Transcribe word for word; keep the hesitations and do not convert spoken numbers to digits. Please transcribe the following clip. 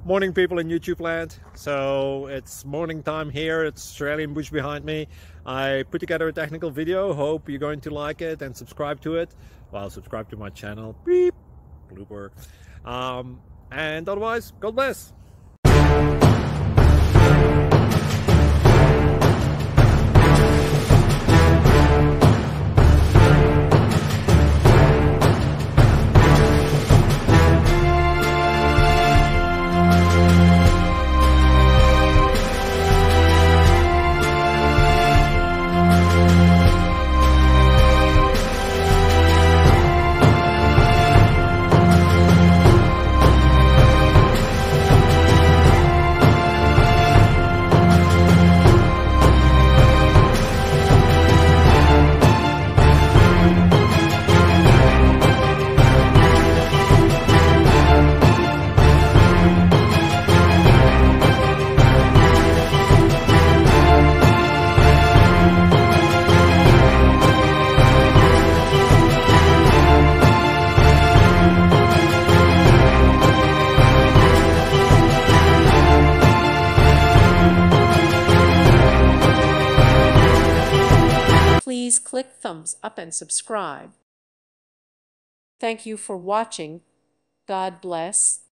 Morning, people in YouTube land. So it's morning time here. It's Australian bush behind me. I put together a technical video. Hope you're going to like it and subscribe to it. Well, subscribe to my channel. Beep. Blooper. Um, and otherwise, God bless. Please click thumbs up and subscribe. Thank you for watching. God bless.